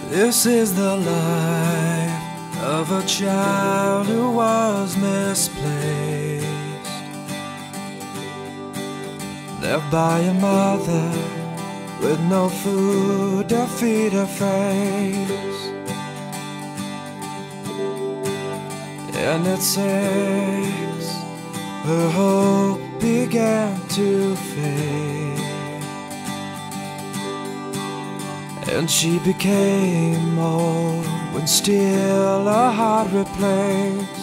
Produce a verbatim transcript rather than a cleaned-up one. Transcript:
This is the life of a child who was misplaced, left by a mother with no food to feed her face. And at six, her hope began to fade, and she became old when still her heart replaced.